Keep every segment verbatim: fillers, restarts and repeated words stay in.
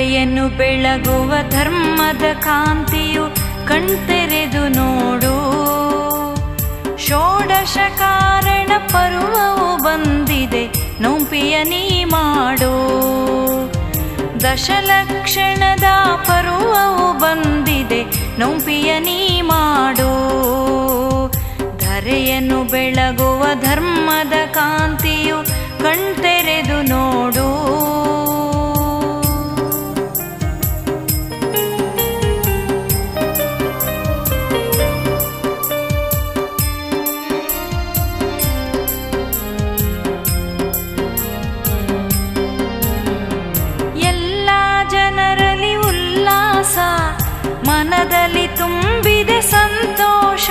ಧರೆಯನ್ನು ಬೆಳಗುವ ಧರ್ಮದ ಕಾಂತಿಯು ಕಣ್ತೆರೆದು ನೋಡು. ಷೋಡಶ ಕಾರಣ ಪರ್ವವು ಬಂದಿದೆ ನೋಂಪಿಯ ನೀ ಮಾಡು. ದಶಲಕ್ಷಣದ ಪರ್ವವು ಬಂದಿದೆ ನೋಂಪಿಯ ನೀ ಮಾಡು. ಧರೆಯನ್ನು ಬೆಳಗುವ ಧರ್ಮದ ಕಾಂತಿಯು ಕಣ್ತೆರೆದು ನೋಡು. ಮನದಲ್ಲಿ ತುಂಬಿದೆ ಸಂತೋಷ.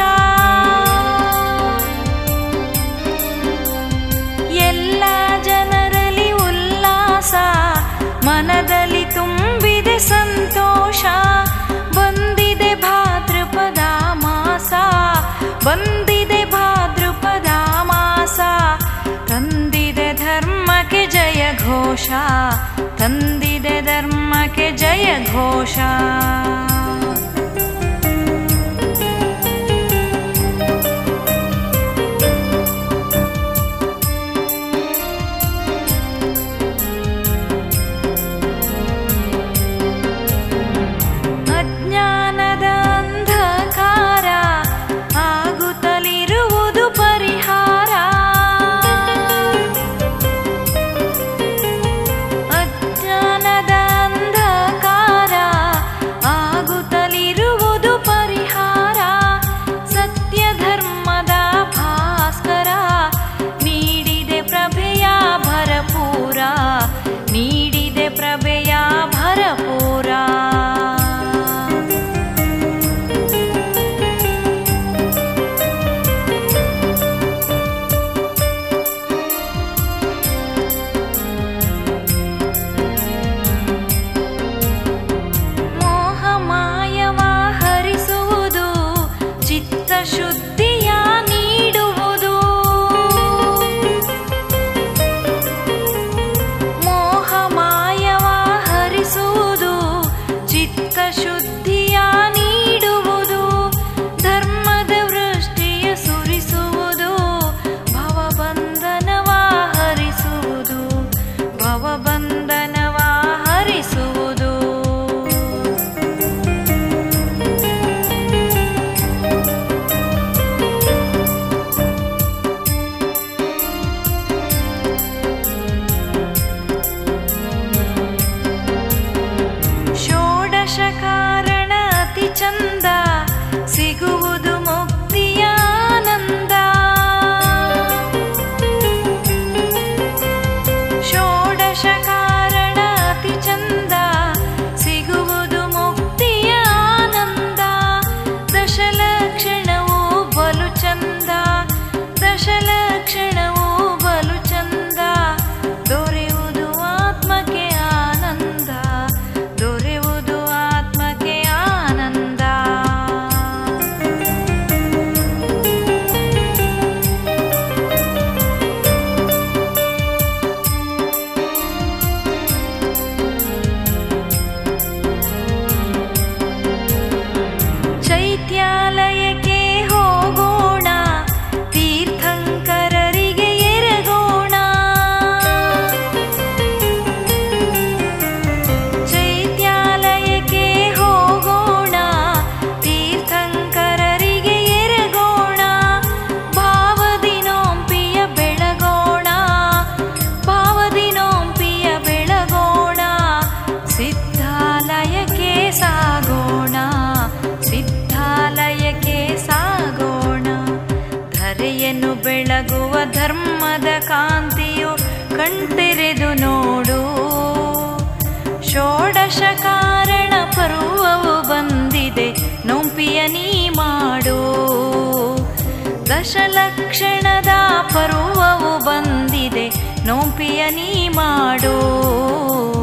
ಎಲ್ಲ ಜನರಲ್ಲಿ ಉಲ್ಲಾಸ, ಮನದಲ್ಲಿ ತುಂಬಿದೆ ಸಂತೋಷ. ಬಂದಿದೆ ಭಾದ್ರಪದ ಮಾಸ, ಬಂದಿದೆ ಭಾದ್ರಪದ ಮಾಸ. ತಂದಿದೆ ಧರ್ಮಕ್ಕೆ ಜಯ ಘೋಷ, ತಂದಿದೆ ಧರ್ಮಕ್ಕೆ ಜಯ ಘೋಷ. ನೀಡಿದೆ ಪ್ರಭೆಯ ಭರಪೂರ. ಮೋಹಮಾಯವ ಹರಿಸುವುದು, ಚಿತ್ತ ಶುದ್ಧಿಯ ನೀಡುವುದು. ಶುದ್ಧಿಯ ನೀಡುವುದು, ಧರ್ಮದ ವೃಷ್ಟಿಯ ಸುರಿಸುವುದು. ಭವಬಂಧನವ ಹರಿಸುವುದು, ಭವಬಂಧನವ ಹರಿಸುವುದು. ಕಾರಣ ಅತಿ ಚಂದ, ಸಿಗುವುದು ಮುಕ್ತಿಯ ಆನಂದ. ಷೋಡಶ ಕಾರಣ ಅತಿ ಚಂದ, ಸಿಗುವುದು ಮುಕ್ತಿಯ ಆನಂದ. ದಶಲಕ್ಷಣವು ಬಲು ಚಂದ, ದಶಲಕ್ಷಣವು ಬಲು ಚಂದ. ದೊರೆಯುವುದು ಆತ್ಮಕ್ಕೆ ಆನಂದ, ದೊರೆಯುವುದು ಆತ್ಮಕ್ಕೆ ಆನಂದ. ಚೈತ್ಯಾಲಯಕ್ಕೆ ಹೋಗೋಣ, ತೀರ್ಥಂಕರರಿಗೆ ಎರಗೋಣ. ಚೈತ್ಯಾಲಯಕ್ಕೆ ಹೋಗೋಣ, ತೀರ್ಥಂಕರರಿಗೆ ಎರಗೋಣ. ಭಾವದಿ ನೋಂಪಿಯ ಬೆಳಗೋಣ, ಭಾವದಿ ನೋಂಪಿಯ ಬೆಳಗೋಣ. ಸಿದ್ಧಾಲಯಕ್ಕೆ ಸಾಗೋಣ, ಸಿದ್ಧಾಲಯಕ್ಕೆ ಸಾಗೋಣ. ಧರೆಯನ್ನು ಬೆಳಗುವ ಧರ್ಮದ ಕಾಂತಿಯು ಕಣ್ತೆರೆದು ನೋಡು. ಷೋಡಶ ಕಾರಣ ಪರ್ವವು ಬಂದಿದೆ ನೋಂಪಿಯ ನೀ ಮಾಡು. ದಶಲಕ್ಷಣದ ಪರ್ವವು ಬಂದಿದೆ ನೋಂಪಿಯ ನೀ ಮಾಡು.